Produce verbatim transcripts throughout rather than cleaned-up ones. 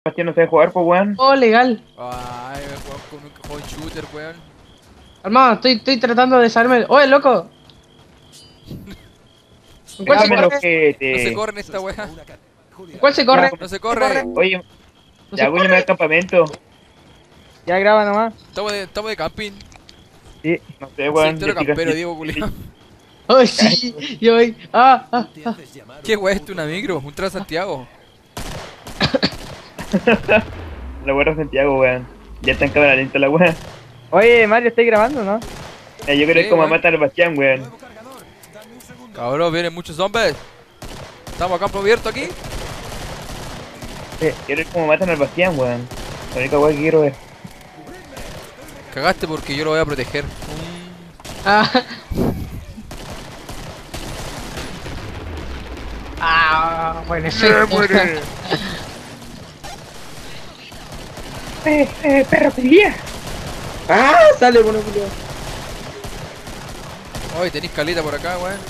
Bastián no sabe jugar, pues, weón. Oh, legal. Ay, me juego con un juego shooter, weón. Hermano, estoy, estoy tratando de desarme. ¡Oye, loco! ¿En cuál se Déjame los corre? que No se te... corre en esta weá. ¿En cuál se corre? No se corre. Oye, ¿No ya, se güey, me al campamento. Ya graba nomás. Estamos de, estamos de camping. Sí. No sé, Sí, weón. entero yo estoy campero, casi- Diego culiao. ¡Oh, sí! Yo voy. ¡Ah! ¡Ah! ah. ¿Qué weá es esto? ¿Una micro? ¿Un Transantiago? La weón de Santiago, weón. Ya está en cámara lenta la weón. Oye, Mario, ¿estáis grabando, no? Ya, yo creo que Sí, es como weón. matar al Bastián, weón. Cabrón, vienen muchos zombies. Estamos a campo abierto aquí. Quiero ver cómo matan al Bastián, weón. La única weón que quiero es... Cagaste porque yo lo voy a proteger. Ah. Ah, bueno, sí. ¡Eh, eh, perro, pelea! ¡Ah! Sale, bueno, Julio. Hoy tenéis calita por acá, weón.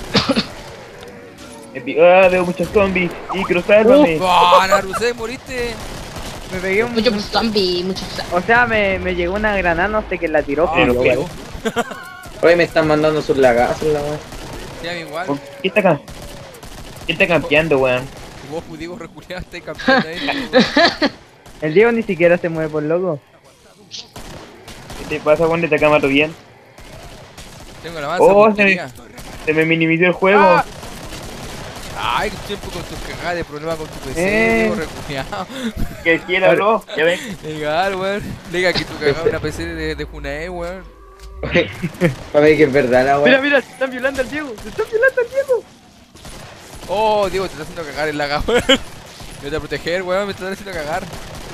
Ah, veo muchos zombies. Y cruzármame. ¡Ah, Naruse, moriste! Me pegué un... Mucho zombie, mucho zombie. O sea, me, me llegó una granada, no sé quién la tiró, Ah, pero lo igual. pegó. Oye, me están mandando sus lagazos, la weá. Sí, a mí igual. ¿Quién está acá? ¿Quién está campeando, weón? Vos, Diego, reculeaste campeón ahí. El Diego ni siquiera se mueve por loco. ¿Qué te pasa, weón? Te acá mato bien. Tengo la mansa Oh, se me, puntería. se me minimizó el juego. Ah. Ay, qué tiempo con tus cagadas de problemas con tu P C, Eh. Diego, reculeado. Que quién habló. Ya ven. Legal, weón. Diga que tu cagada una P C de, de Junae, weón. Para ver que es verdad la Mira, mira, se están violando al Diego. Se están violando al Diego. Oh, Diego, te estás haciendo cagar el laga, weón. Me voy a proteger, weón, me estás haciendo cagar.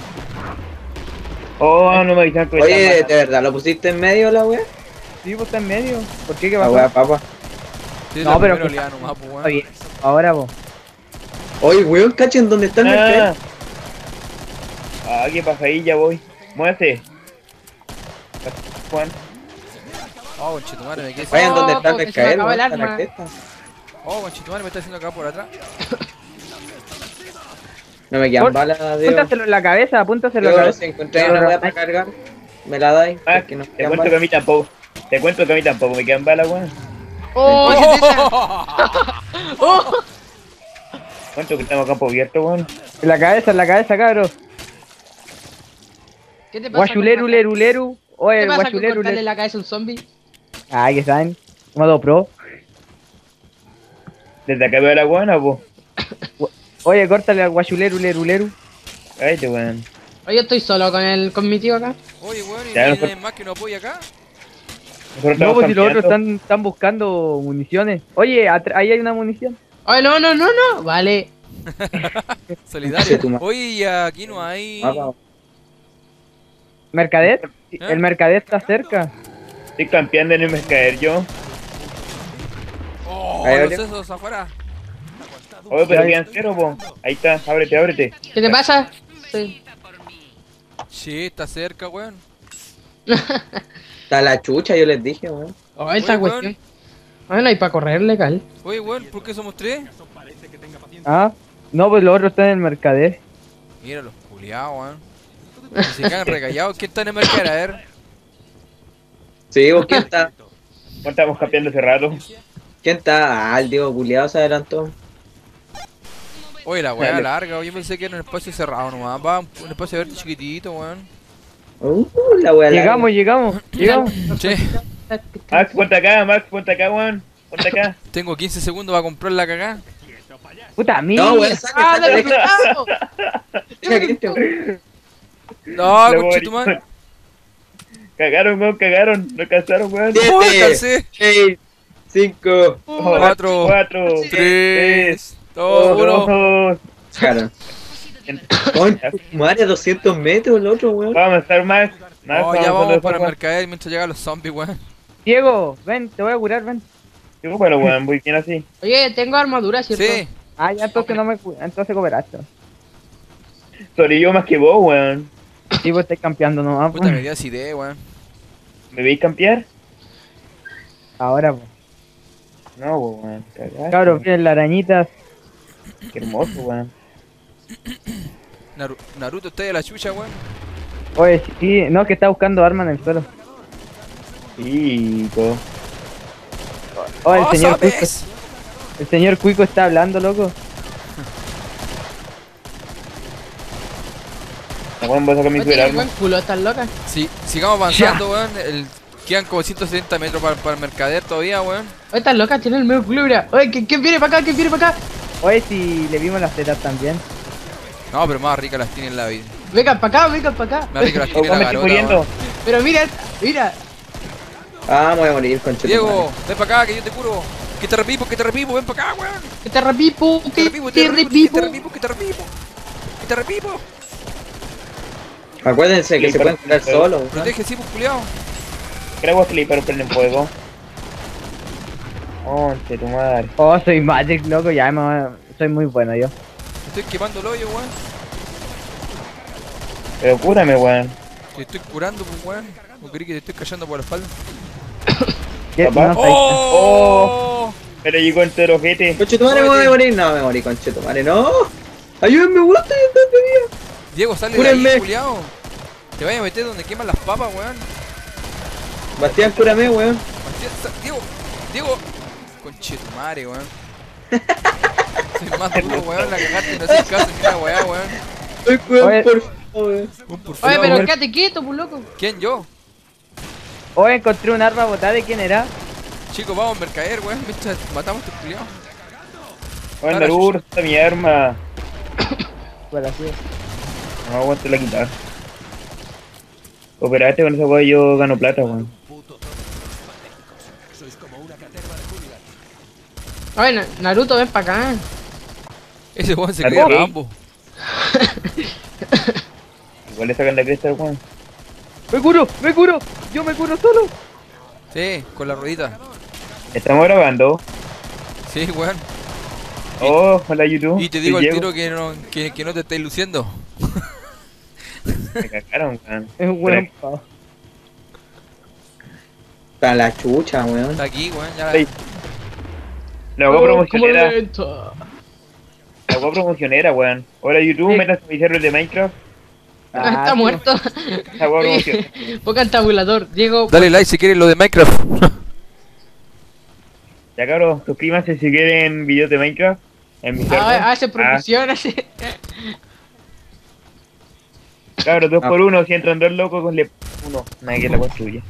Oh, no me avisaron que Oye, estaba ¿de verdad lo pusiste en medio la wea? Sí, pues está en medio. ¿Por qué? ¿Qué La pasó? wea, papa. Sí, No, la pero primera que- oleada nomás, pues, Está weón. bien. Ahora vos. Oye, weón, cachen, ¿dónde está el Ah, mercado? ah, ¿qué pasa ahí? Ya voy. Muévete. Juan. Oh, conchetumare, me quedé sin- Vayan Oh, donde está el porque se me mercader, acabó el weón, está la arma. cresta. Oh, conchetumare, me está haciendo acá por atrás. No me quedan Pon- balas, Diego. Apúntaselo en la cabeza, apúntaselo en la Diego, cabeza. si encontráis una wea para cargar, me la dais, Ah, porque no me te quedan cuento que a balas. mí tampoco. Te cuento que a mí tampoco me quedan balas, weón. ¡Oh, ¿qué es esa? ¡Oh! ¿Cuánto que estamos a campo abierto, weón? En la cabeza, en la cabeza, cabros. ¿Qué te pasa? Guachuleru, con- leru, leru. ¿Qué Oye, pasa con guachuleru, cortarle leru. la cabeza a un zombie? Ay, que saben. Modo pro. Desde acá veo a la guana, po. Oye, córtale al guachuleru, leru, leru. Cállate, weón. Oye, estoy solo con el con mi tío acá. Oye, weón, ¿y Ya, no hay nosotros- nadie más que nos apoya acá? Nosotros No, estamos pues si los otros campeando. están, están buscando municiones. Oye, atr- ahí hay una munición. Oye, no, no, no, no. Vale. Solidario. tu ma- Oye, y aquí no hay... Papa. ¿Mercader? ¿Eh? El mercader está cerca. Estoy campeando en el mercader yo. Oh, Ahí, los oye. sesos afuera. Oye, pero Ya, quedan cero, po. Ahí está, ábrete, ábrete. ¿Qué te pasa? Sí. Sí, está cerca, weón. Está la chucha, yo les dije, weón. Oh, esta Oye, cuestión. Bueno, hay para correr legal. Oye, weón, ¿por qué somos tres? Ah, no, pues los otros están en el mercader. Mira los culiados, weón. Y se quedan regallados. ¿Quién está en el mercado? A ver. Sí, vos, ¿quién está? ¿Cuánto estamos campeando hace rato? ¿Quién está? Ah, el Diego culiado se adelantó. Oye, la weá Dale. larga. Yo pensé que era un espacio cerrado nomás. Va, un un espacio verde chiquitito, weón. Uh, la wea. Llegamos, llegamos, llegamos. Che, Max, ponte acá, Max, ponte acá, weón. Ponte acá. tengo quince segundos para comprar la cagá. Puta mía. No, weón, saca, ¡Ah, saca, dale, deja, cuidado! deja que este, weón. No, La conchetumare. Cagaron, weón, cagaron. No alcanzaron, weón. Siete, ¡Oh, alcancé! seis, cinco, Cuatro, Cuatro. tres, dos, uno. dos. cara. Concha, madre, doscientos metros el otro, weón. Vamos a estar Max. Max, No, ya vamos para el weón. mercader mientras llegan los zombies, weón. Diego, ven, te voy a curar, ven. Sí, bueno, weón, voy bien así. Oye, tengo armadura, ¿cierto? Sí. Ah, ya entonces no me cu- entonces cooperaste. Sobre yo más que vos, weón. Sí, vos estáis campeando nomás. Puta, pues. me dio acidez, weón. ¿Me veis campear? Ahora, pues. No, weón. Cagaste. Cabros, miren las arañitas. Qué hermoso, weón. Naru- Naruto está ahí a la chucha, weón. Oye, sí, no, que está buscando armas en el suelo. Chico. Oh, el ¡Oh, señor Cuico, sabes! el señor Cuico está hablando, loco. No, weón, voy a sacar mi Oye, tiene super buen arma. culo, estás loca. Sí, sigamos avanzando, weón. El... Quedan como ciento setenta metros para, para el mercader todavía, weón. Oye, estás loca, tiene el medio culo, mira. Oye, ¿quién, quién viene para acá? ¿Quién viene para acá? Oye, si le vimos las tetas también. No, pero más ricas las tiene en la vida. Vengan para acá, vengan para acá. Más ricas las Oh, tiene weón, la me estoy garota, muriendo. weón. Pero mira, mira. Ah, me voy a morir, conchito. Diego, ven para acá que yo te curo. Que te repipo, que te repipo, ven para acá, weón. Que te repipo, Que te que repipo, te que te repipo. repipo, que te repipo. Que te repipo. Acuérdense que Sí, se pero- pueden curar pero- solos. weón. Protege, sí, pues, culiao. Creo que pero prenden fuego. Once, tu madre. Oh, soy Magic, loco, ya me... soy muy bueno yo. Estoy quemando el hoyo, weón. Pero cúrame, weón. Te estoy curando, pues, weón. ¿No creí que te estoy cayendo por la espalda? ¿Qué? Papá. No, soy- ¡Oh! Pero llegó entero ojete. Conchito madre, me voy a morir. No, me morí, conchito madre, no. Ayúdenme, weón, estoy en donde día. Diego, sale de Cúrenme. ahí, culiao. Te vayas a meter donde queman las papas, weón. Bastián, cúrame, weón. Bastián, sa- Diego, Diego. Conchetumare, weón. Soy más duro, weón. La cagaste y no haces caso ni una weá, weón. Ay, weón, Oye. por favor, weón. Un por Oye, favor. pero quédate quieto, pues loco. ¿Quién, yo? Oye, encontré un arma botada, ¿de quién era? Chicos, vamos a mercader, weón. Mientras matamos a estos culiados. Weón, Dale, Naruto, está mi arma. Bueno, así es. No aguanto la quitar. Cooperaste con esa weá y yo gano plata, weón. Oye, Na- Naruto, ven para acá. Ese weón se Naruto. cree Rambo. Igual le sacan la cresta al weón. ¡Me curo! ¡Me curo! ¡Yo me curo solo! Sí, con la ruedita. Estamos grabando. Sí, weón. Oh, hola YouTube. Y te digo Soy al Diego. tiro que no, que, que no te estáis luciendo. Me cagaron, weón. Es un buen pavo. Está la chucha, weón. Está aquí, weón. Ya Sí. La weá Oh, como promocionera. lento. La weá promocionera, weón. Hola YouTube, Sí. metas a mi server de Minecraft. Ah, está sí. muerto. La weá promocionera. Ponga el tabulador. Diego, Dale like si quieres lo de Minecraft. Ya cabros, suscríbanse si quieren videos de Minecraft. En mi server. ah, hace promoción, hace. Ah, cabros, dos Ah. por uno. Si entran dos locos, con le uno. Nadie que la construye.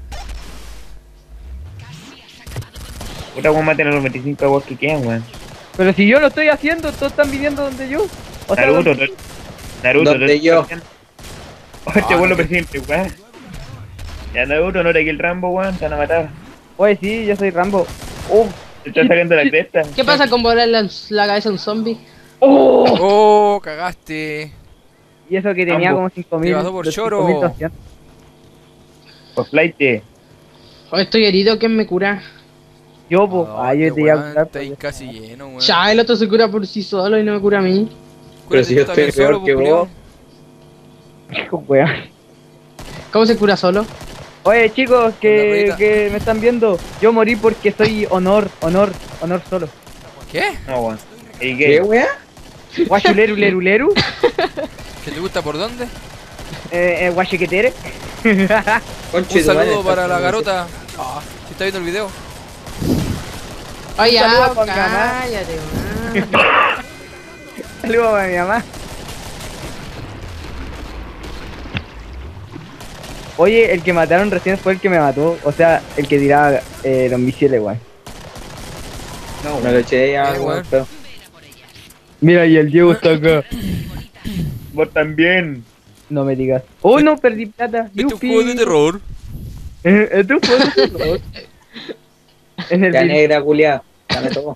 Puta, weón, maten a los veinticinco aguas que quedan, weón. Pero si yo lo estoy haciendo, todos están viniendo donde yo. O sea, Naruto, donde- no- Naruto, ¿Dónde no- yo? Oh, este Ah, weón lo no. presidente, weón. Ya Naruto, no era aquí el Rambo, weón, te van a matar. Oye, sí, yo soy Rambo. ¡Oh! Te están sacando la cresta. ¿Qué pasa con volar la, la cabeza a un zombie? ¡Oh! Oh, cagaste. Y eso que tenía Rambo. como cinco mil. Te pasó por choro. Por flight. Oye, estoy herido, ¿quién me cura? Yo, po. No, Ah, yo este te iba a weón curar. Está ahí pues. casi lleno, weón. Ya, el otro se cura por sí solo y no me cura a mí. Cúrate si tú yo también estoy peor solo, que pues, vos. culiao. Hijo, weón. ¿Cómo se cura solo? Oye, chicos, Con la que, ruedita. que me están viendo. Yo morí porque soy honor, honor, honor solo. ¿Qué? No, weón. ¿Y ¿Qué, qué? weón? Guachuleru, leru, leru. ¿Que te gusta por dónde? Eh, eh, guachiquetere. Un Conchito, saludo madre, para está- la garota. Ah, si está viendo el video. Oye, saludo ya, pa' mi mamá. cállate, man. Saludos a mi mamá. Oye, el que mataron recién fue el que me mató. O sea, el que tiraba eh, los misiles, weón. No, Me lo eché ya, Eh, weón. weón. pero- Mira, y el Diego está acá. Vos también. No me digas. Oh, no, perdí plata. Este es un Yupi. juego de terror. Eh, Esto fue de terror. En el Ya video. negra, culiao. Dame todo.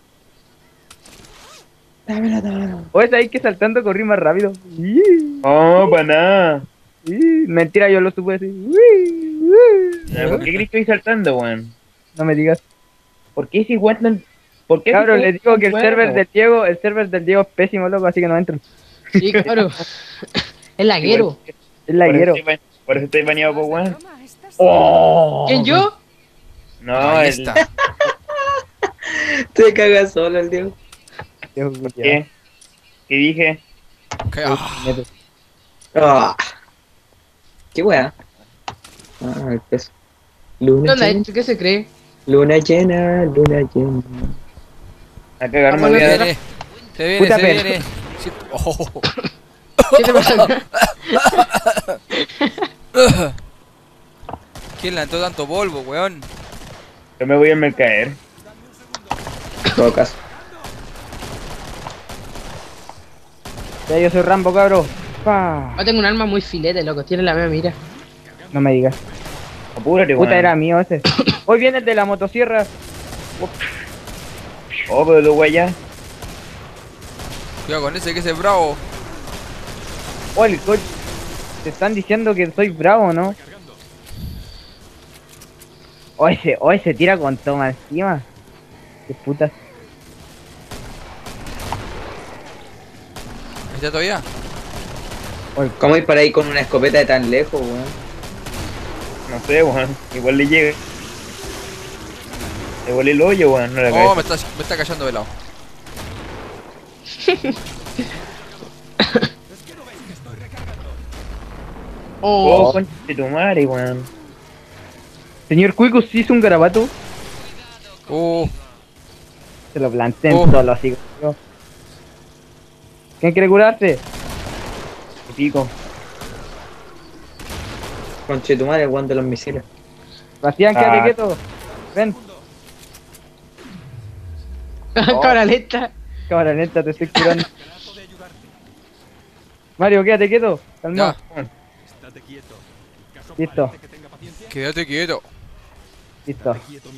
Dámela, dámela. Oye, ¿sabes que saltando corrí más rápido? Ih, No, para nada. ih. Mentira, yo lo supe así. Ui, ui. ¿Por qué crees que estoy saltando, weón? No me digas. ¿Por qué si encuentran? ¿Por qué Cabrón, si les digo que el encuentran, server weón? del Diego, el server del Diego es pésimo, loco, así que no entran. Sí, claro. Es laguero. Es Por laguero. eso estoy ba- Por eso estoy baneado, por weón. Oh. ¿Quién, yo? No, Ahí el... está. Te cagas solo el Diego. Diego, ¿Por qué? ¿Qué dije? Que- ah, Ah. ¿Qué weá? Ah, el peso. Luna ¿Dónde llena, es? ¿Qué se cree? luna llena, luna llena. A cagar me Vamos voy a a ver. dar. Viene, se viene, Puta se perra. viene. Sí. Oh. ¿Qué te pasa acá? ¿Quién lanzó tanto polvo, weón? Yo me voy a mercader. En todo caso. Ya yo soy Rambo, cabro. Pa. Yo tengo un arma muy filete, loco. Tiene la misma mira. No me digas. Apúrate, weón. Puta, era mío ese. Hoy viene el de la motosierra. Oh, pero lo güey ya. Cuidado con ese que ese es bravo. Oh, el coche. Te están diciendo que soy bravo, ¿no? Oh, ese, oh, ese tira con toma encima. Qué putas. ¿Está todavía? ¿Cómo ir para ahí con una escopeta de tan lejos, weón? No sé, weón. Igual le llega. Le volé el hoyo, weón. No la Oh, cabeza. me está, me está cayendo de lado. Oh, Oh, concha de tu madre, weón. Señor Cuico, ¿sí hizo un garabato? Oh, Se lo planté Oh. en solo así. ¿Quién quiere curarse? Qué pico. Conche tu madre, weón de los misiles. Bastián, quédate Ah. quieto. Ven, cámara lenta. cámara lenta, te estoy curando. Mario, quédate quieto. Calma. ya. Listo, Quédate quieto. listo.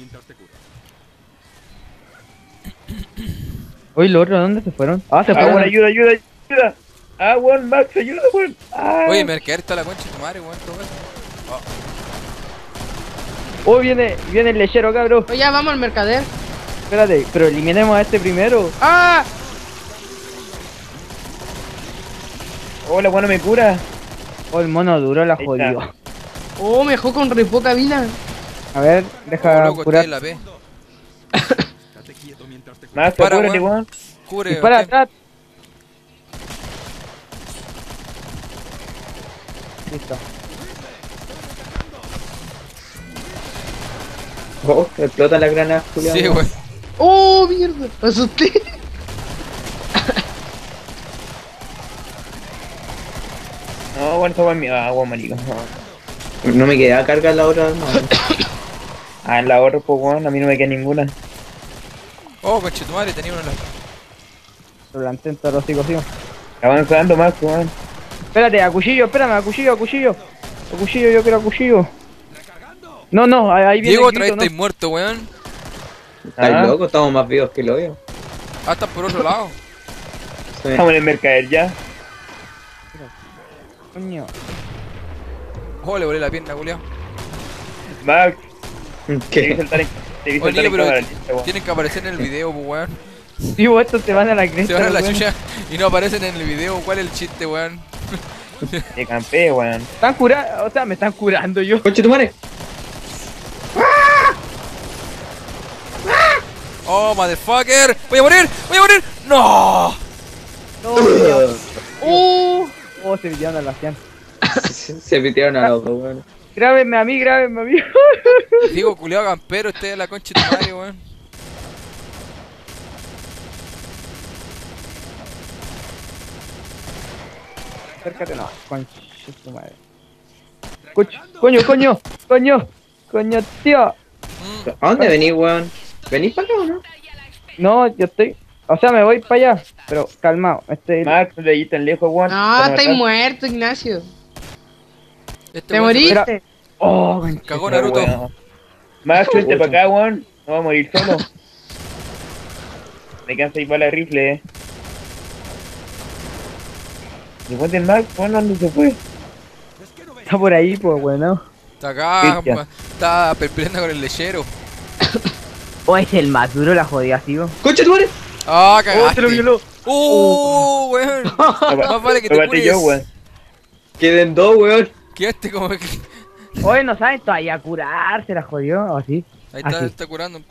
Oye, los otros, ¿dónde se fueron? Ah, se Ah, weón, fueron. ayuda, ayuda, ayuda. Ah, weón, Max, ayuda, weón. Ah. Oye, mercader está la concha de tu madre, weón. todo eso. Oh, viene, viene el lechero, cabro. Oye, ya vamos al mercader. Espérate, pero eliminemos a este primero. ¡Ah! Hola, weón, no me cura. Oh, el mono duro la Ahí jodió. está. Oh, me dejó con re poca vida. A ver, Oh, deja loco, curar. está en la P. Max, Para, apúrate, weón. weón. Cubre. Dispara ¿qué? atrás. Listo. Oh, explota la granada, Julián. Sí, weón. Oh, mierda. Me asusté. No, weón, esa weón es mi. Ah, weón, marico. No. No me queda carga la otra arma. Ah, en la otra, pues, weón, a mí no me queda ninguna. Oh, concha de tu madre, tenía uno en la. Lo planté en todos los hijos, tío. Está avanzando, Max, weón. Espérate, a cuchillo, espérame, a cuchillo, a cuchillo. A cuchillo, yo quiero a cuchillo. No, no, ahí ahí viene Diego, el otra vez grito, estáis ¿no? muerto, weón. Estás Ah. loco, estamos más vivos que el hoyo. Ah, estás por otro lado. Sí. Estamos en el mercader ya. Coño. Oh, le volé la pierna, culiao. Max, te vi ¿Qué? saltar en, te vi Oye, saltar en pero cámara lenta, weón. tienen que aparecer en el video, pues, weón. Tío, estos te van a la cresta. Se van a la weón. chucha y no aparecen en el video. ¿Cuál es el chiste, weón? Te campé, weón. Están curando, o sea, me están curando yo. Conche tu madre. Oh, motherfucker. Voy a morir, voy a morir. No. No, tío. Oh, Oh, se pidieron a la Bastián. Se, se pitearon a los dos, weón. Grábenme a mí, grábenme a mí. Digo, culiao campero, usted es la concha de tu madre, weón. Acércate, no. Concha de tu madre. Coño, coño, coño, coño, coño, tío. Mm. ¿A dónde venís, weón? ¿Venís para acá o no? No, yo estoy. O sea, me voy para allá. Pero calmado, estoy. Max, de ahí tan lejos, weón. no, Para estáis matar. muerto, Ignacio. Este Te weón se moriste. Mira. Oh, concha. Cagó Pero, Naruto. weón. Max, vente para acá, weón. No va a morir solo. Me cansa seis balas de rifle, eh. ¿Y cuánto el Max? Weón, ¿dónde se fue? Está por ahí, pues, bueno. Está acá, Cristian. ma- está peleando con el lechero. Oh, es el más duro, la jodida, tío. ¡Conche tu madre! Ah, Oh, te lo cagaste. violó. Uh, weón. Más vale que te Lo maté yo, weón. cures. Queden dos, weón. Quedaste como que. Oye, no saben todavía curarse, la jodió. ¿O sí? Ahí está, Así. está curando.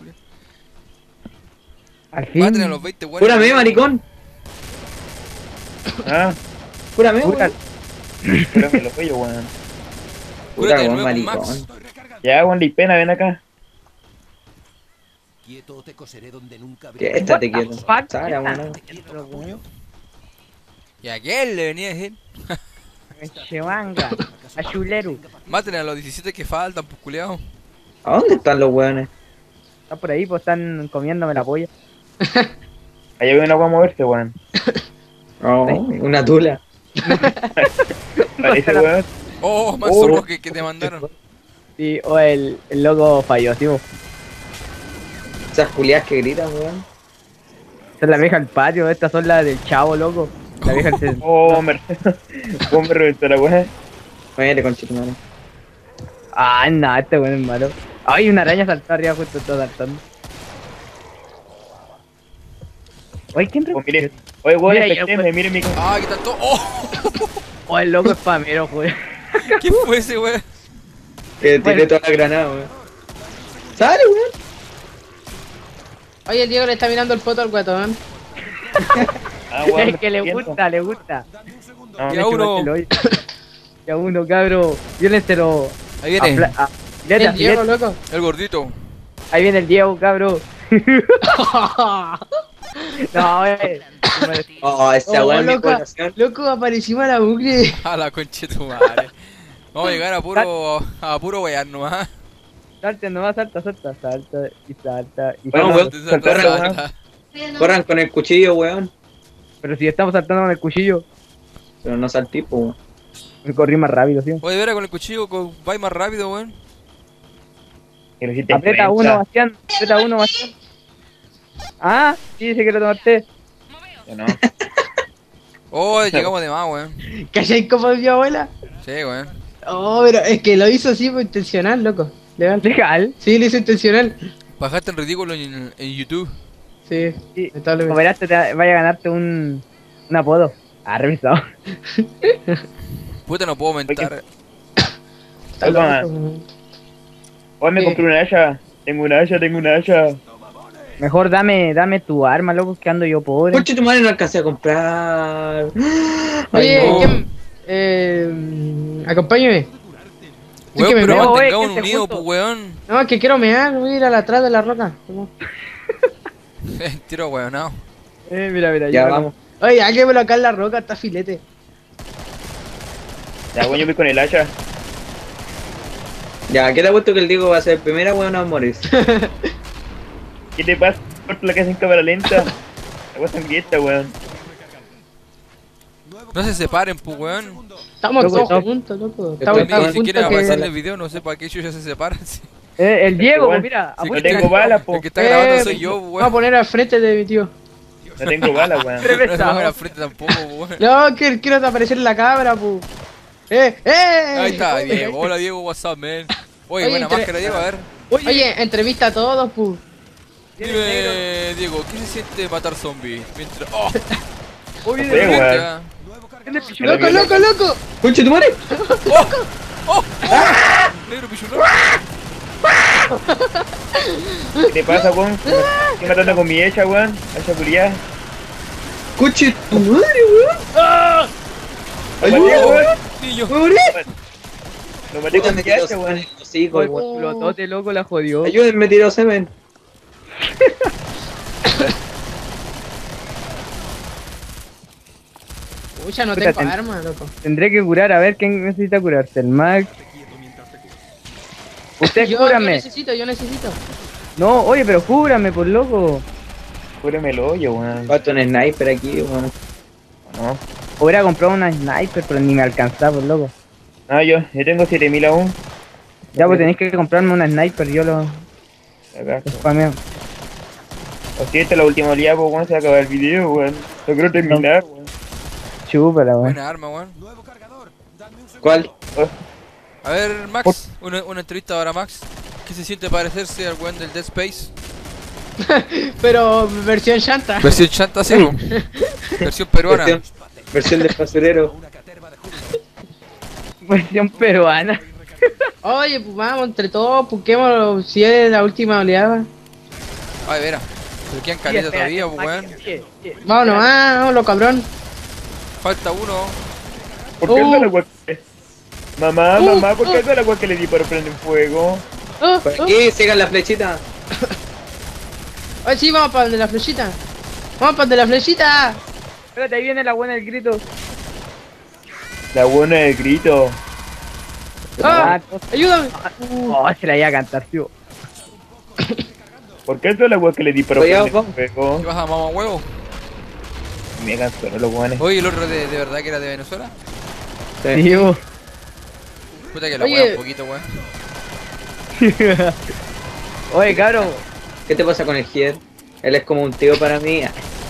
Al fin. Maten a los veinte, weón. Cúrame, maricón. Ah, Cúrame, Cura- weón. Pero me lo pollo, weón. Puta, Cúrate de weón, nuevo, maricón. Max. Ya, weón, di pena, ven acá. Quieto te coseré donde nunca ¿Qué? habría- Estate quieto. Fuck. Sara, weón. ¿Y a quién le venía a decir? Chewanga. A Chuleru. Maten a los diecisiete que faltan, pues culiao. ¿A dónde están los weones? Está por ahí, pues están comiéndome la polla. Allá veo una weá moverse, weón. Oh, una tula. Parece, weón. Oh, más Oh. zorros que, que te mandaron. Sí, o el, el loco falló, sí, pues. Esas culiadas que gritan, weón. Esta es la vieja del patio, estas son las del chavo, loco. La vieja del... Oh, me, oh, me reventó la weá. Muere, conchetumare. Ah, no, este weón es malo. Ay, una araña saltó arriba justo todo saltando. Oye, ¿quién Oh, re... mire. Oye, weón, Mira, ya, espectéme, mire mi. Ah, ¿qué tanto? Oh, Oh, el loco es pamero, weón. ¿qué fue ese, weón? Que tiré Bueno. toda la granada, weón. Sale, weón. Oye, el Diego le está mirando el foto al guatón. Ah, weón. Es que le me siento. gusta, le gusta. No, Ya uno. Ya uno, cabro. Violentero. Ahí viene, Apla- ah, fileta, El Diego, fileta. loco. el gordito. Ahí viene el Diego, cabro. No, eh. Oh, esa Oh, weón, mi loco, corazón. loco, aparecimos a la bucle. A la concha de tu madre. Vamos a llegar a puro, a puro wear nomás. Salta nomás, salta, salta, salta y salta y Bueno, salta. weón. Salta, salta, salta, salta. Corran con el cuchillo, weón. Pero si estamos saltando con el cuchillo, Pero no saltí, po, weón. me corrí más rápido, ¿sí? Oye, vera con el cuchillo, con... va más rápido, weón. Que lo hiciste en Aprieta cuarenta. uno, Bastián. Aprieta uno, Bastián. Ah, sí, dice que lo tomaste. Ya no. Oh, llegamos de más, weón. ¿Cachai como mi abuela? Sí, weón. Oh, pero es que lo hizo así por intencional, loco. Legal. Legal. Sí, lo hizo intencional. Bajaste el ridículo en, en YouTube. Sí, Sí. Como lamentablemente. verás, te te vaya a ganarte un, un apodo. Ah, revisado. Puta, no puedo aumentar. Está Toma. loco. Hoy me Sí. compré una hacha. Tengo una hacha, tengo una hacha. Mejor dame, dame tu arma, loco, que ando yo pobre. Conche tu madre, no alcancé a comprar. Oye, Ay, no. ¿quién? Eh, acompáñame. Sí, Weón, que me pero veo, oye, mantengamos que se unidos, junto. pues, weón. No, es que quiero mear, voy a ir a la atrás de la roca. Tiro, weón, no. Eh, mira, mira, Ya yo vamos. Oye, alguien me lo acá en la roca, está filete. Ya, weón, yo voy con el hacha. Ya, ¿qué te ha puesto que el Diego va a ser primera, weón, a morir? ¿Qué te pasa? Por la que hacen cámara lenta. La weá sangrienta, weón. No se separen, pues, weón. Estamos Loco, todos no. juntos, loco. Estoy Estamos También, todos si juntos quieren aparecer en que... el video, no sé para qué ellos ya se separan. Sí. Eh, el Diego, Weón, mira, Sí, No que- tengo balas, po. El que está grabando Eh, soy yo, Vamos a weón. poner al frente de mi tío. No tengo balas, weón. No se Revesado. pongan al frente tampoco, weón. No, que quiero aparecer en la cámara, pu. ¡Eh! ¡Eh! Ahí está, Oye, Diego. Hola, Diego, what's up, man? Oye, Oye, buena entre- máscara, Diego, a ver. Oye, entrevista a todos, pu. Dime, Diego, ¿qué se siente matar zombies? Mientras... ¡Oh! Oye, Sí, Vente, weón. ah. tiene pichu- Pero ¡Loco, que- loco, loco! ¡Conche tu madre! ¡Oh! ¡Oh! Negro pichulón. ¿Qué te pasa, weón? Estoy matando con mi hacha, weón. Hacha culiada. ¡Conche tu madre, weón! Ayuda, weón. Niño. ¡Me morí! Lo maté Puta, con me mi tiró hacha, weón. semen en el hocico, Oye, weón. los dos de loco la jodió. Ayúdenme, me tiró semen. Pucha, no Puta, tengo ten- arma, loco. Tendré que curar, a ver quién necesita curarse. El Max. Usted Yo, yo cúrame. necesito, yo necesito. No, oye, pero cúrame, por loco. Cúreme el hoyo, weón. Falta un sniper aquí, weón. No. Hubiera comprado una sniper, pero ni me alcanzaba, por loco. No, yo, yo tengo siete mil aún. Ya, pues tenéis que comprarme una sniper, yo lo Acá. lo spameo. O si esta es la última oleada, pues, weón, se va a acabar el video, weón. No quiero terminar, weón. Chúpala, weón. Buena arma, weón. ¿Cuál? A ver, Max, una, una entrevista ahora, Max. ¿Qué se siente parecerse al weón del Dead Space? Pero versión chanta. Versión chanta, sí, po. Versión peruana. Versión, versión del basurero. Versión peruana. Oye, pues vamos, entre todos, busquemos si es la última oleada. Ay, vera. Pero quedan calientes Sí, espérate, todavía, pues, Max, weón. sí, sí. Vámonos, vámonos, cabrón. Falta uno. ¿Por qué Oh. es la agua que... Mamá, Oh, mamá, ¿por qué oh. es el agua que le di para prender fuego? Ah, Por ah. aquí, sigan la flechita. Ay, sí, vamos para el de la flechita. Vamos para el de la flechita. Espérate, ahí viene la buena del grito. La buena del grito. Ah, ayúdame. Oh, se la iba a cantar, tío. ¿Por qué es el agua que le di para Cuidado, prender vamos. fuego? ¿Qué pasa, mamá huevo? Me cansó, los guanes. Oye, el otro de, de verdad que era de Venezuela. Sí. Tío. Puta que la Oye. hueá un poquito, weón. Oye, cabrón. ¿Qué te pasa con el Gier? Él es como un tío para mí.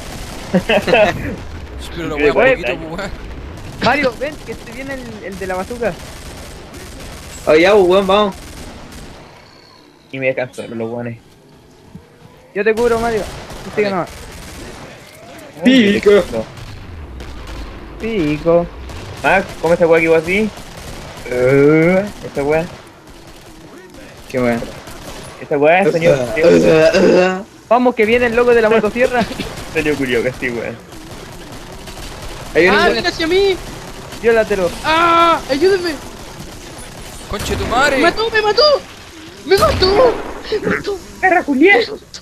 Pero la hueá un Oye, poquito, pues, weón. Mario, ven, que te viene el, el de la bazooka. Oye, ya, weón, vamos. Y me cansó, los guanes. Yo te cubro, Mario. Tú sigue Ok. nomás. Pico. Pico. Max, ¿cómo esa weá que iba así? Uh, esa weá. Qué weón. Esa weá, señor. Vamos, que viene el loco de la motosierra. Señor Curio, que sí, weón. Hay un Ah, weón. viene hacia mí. Viólatelo. Ah, ayúdame. Conche tu madre. Me mató, me mató. Me mató. Me mató. ¡Carra, Julián!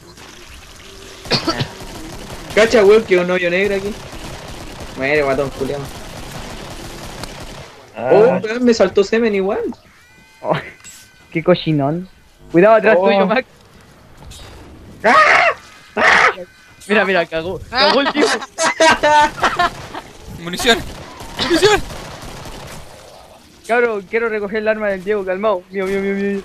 Cacha, weón, que un hoyo negro aquí. Muere, guatón, culiao. Oh, Ah, weón, me saltó semen igual. Oh, qué cochinón. Cuidado atrás Oh. tuyo, Max. Mira, mira, cagó. Cagó el tío. Munición. Munición. Cabrón, quiero recoger el arma del Diego, calmado. Mío, mío, mío, mío.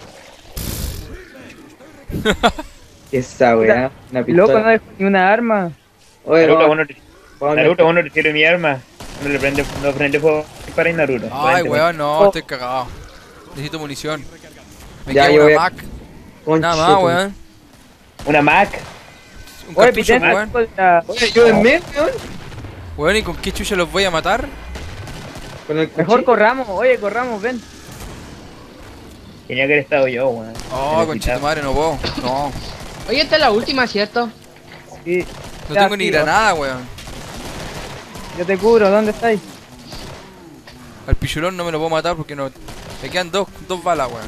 Esa weá, una Loco, no pistola. dejó ni una arma. Oye, Naruto, vamos, vos no, vamos, Naruto, vos no retires mi arma. No le prende, no prende fuego para ir Naruto. Ay, Aparentemente. weón, no, Oh. estoy cagado. Necesito munición. Me Ya, queda yo una voy a- Mac. Conche Nada más, tu- weón. Una Mac. Un Oye, cartucho, Pitén, weón. Oye, ayúdenme, weón. Weón, ¿y con qué chucha los voy a matar? Con el Mejor cuchillo. corramos, oye, corramos, ven. Tenía que haber estado yo, weón. Oh, conche tu madre, no puedo. No. Oye, esta es la última, ¿cierto? Sí, No Ya, tengo ni sí, granada, weón. yo te cubro, ¿dónde estáis? Al pichulón no me lo puedo matar porque no. Me quedan dos, dos balas, weón.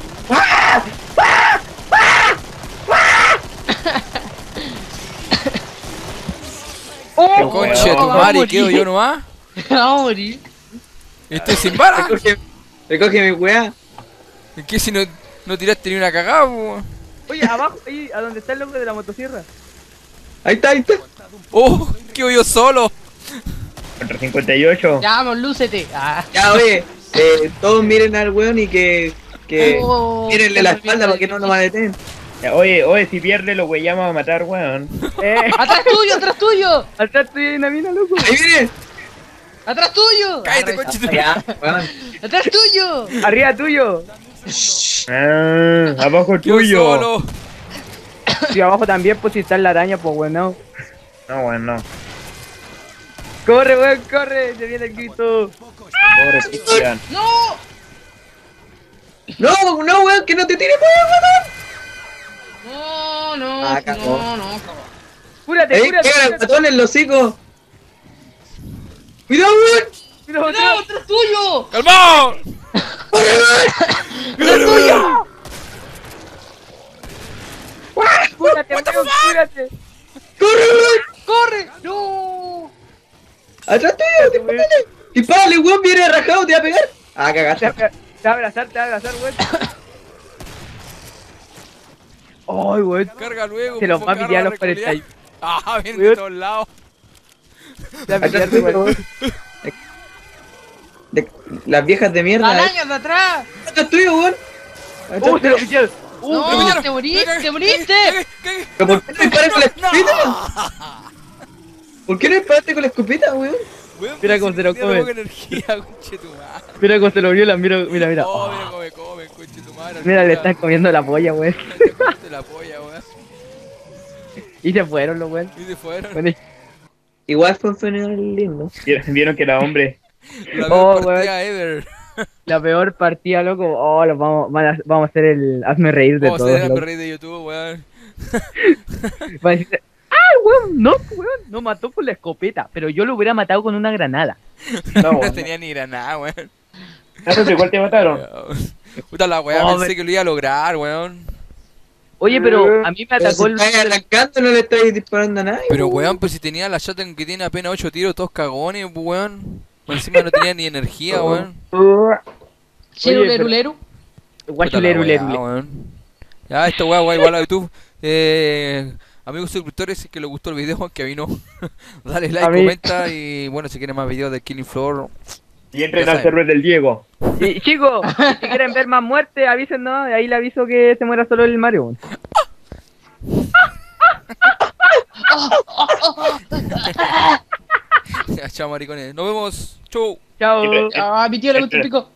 ¡Oh! Conche tu vamos a madre, morir. quedo yo nomás. Vamos a morir. Estoy sin balas. Recoge, recoge mi weá. ¿En qué si no, no tiraste ni una cagada, weón? Oye, abajo, ahí, a donde está el loco de la motosierra. Ahí está, ahí está. Oh, quedo yo solo. Contra cincuenta y ocho. Ya, vamos, lúcete. Ah. Ya, oye, eh, todos miren al weón y que. que Oh, mírenle la espalda para que no nos va a detener. Ya, Oye, oye, si pierde lo weyamos a matar, weón. Eh, ¡Atrás tuyo, atrás tuyo! atrás tuyo hay una mina, loco. Ahí viene. ¡Atrás tuyo! Cállate, conche tu Ya, weón. ¡Atrás tuyo! Arriba tuyo. Ah, abajo Quedo tuyo. solo. Y abajo también, pues si está en la araña, pues bueno. No, weón, no. Corre, weón, corre. Se viene el grito. Pobre Cristian. ¡No! No, no, weón, que no te tire weón. No, no, Ah, cagó. no, no. Cúrate, Ahí, cúrate. pega el cúrate. ratón en los hocicos. Cuidado, weón. Mira, ¡No, otro. atrás tuyo! ¡Calmao! Cúrate, weón, cúrate. Corre, weón. ¡Corre! ¡No! Atrás tuyo, dispárale. Dispárale, weón, viene rajado, te va a pegar. Ah, Te cagaste. va te va a abrazar, te va a abrazar, weón. Ay, weón. Carga luego. Se los por va a favor, pillar carga los cuarenta y- reculear. Ah, vienen de Weón. todos lados. Te va a pillar, Atrás tuyo, weón. weón. De- Las viejas de mierda. eh. ¡Arañas de atrás! Atrás tuyo, weón. Atrás Uh, te tuyo. lo pillaron. ¡No! me pillaron, ¡Te me moriste! cagué, ¡Te moriste! cagué, cagué. ¿Pero por qué no disparas con la escopeta? ¿Por qué no disparaste con la escopeta, weón? Weón, Mira pero cómo si se lo tenía come. poca energía, conche tu madre. Mira cómo se lo violan, mira, mira, mira. Oh, Oh, mira cómo me come, conche tu madre. mira, le están comiendo la polla, weón. Le cortaste la polla, weón. Y se fueron los weón. Y se fueron. Bueno, y- Igual fue un funeral lindo. Vieron vieron que era hombre. La Oh, peor partida ever. la peor partida, loco. Oh, los vamos, van a- vamos a hacer el hazme reír de Vamos a todos. hacer el loco. rey de YouTube, weón. Va a decir, ah, weón, no, weón, no mató con la escopeta, pero yo lo hubiera matado con una granada. No, No weón. tenía ni granada, weón. Naruto, igual te mataron. Puta la weá, Oh, pensé me- que lo iba a lograr, weón. Oye, pero a mí me Pero atacó si el... estáis arrancando, no le estáis disparando a nadie. Pero po. weón, pues si tenía la shotgun que tiene apenas ocho tiros, todos cagones, pues, weón. Encima no tenía ni energía, weón. Chiru, Oye, leru, pero- leru. Puta la Guachuleru, weá, leru, leru. weón. Ya, esta weá, weá, igual a YouTube. Eh, amigos suscriptores, si es que les gustó el video, que a mí no. Dale like, A mí- comenta y bueno, si quieren más videos de Killing Floor. Y entren Ya al saben. server del Diego. Y chicos, si quieren ver más muertes, avísennos. Ahí le aviso que se muera solo el Mario. weón. Ya, chao, maricones. Nos vemos. Chau. Chao. Siempre- Ah, mi tío le gusta el pico.